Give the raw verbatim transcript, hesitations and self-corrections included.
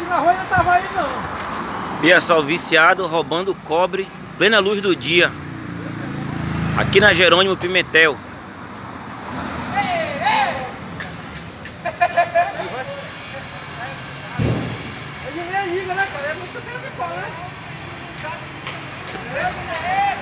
na rua não tava aí não. Olha só, o viciado roubando cobre, plena luz do dia. Aqui na Jerônimo Pimentel. Ele nem liga, né, cara? É muito tempo que fala, né?